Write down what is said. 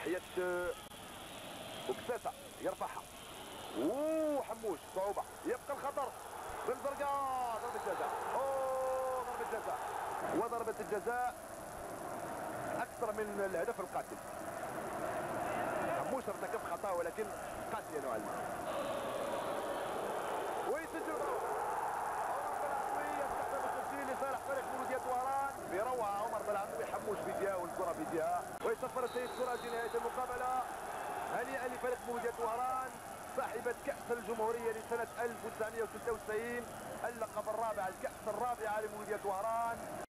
ناحيه وكساسه يرفعها. حموش صعوبه، يبقى الخطر بالزرقاء. ضربه جزاء. ضربه جزاء، وضربه الجزاء اكثر من الهدف القاتل. حموش ارتكب خطا ولكن قاسيه نوعا ما. ويسجل يستخدم التسجيل لصالح فريق مولودية وهران بروعه. عمر بلعبي، حموش في جهه والكره في جهه، ويصفر السيد كراجي نهايه المقابله. هنيئا لفريق مولودية وهران صاحبة كأس الجمهورية لسنة 1996، اللقب الرابع، الكأس الرابعة لمولودية وهران.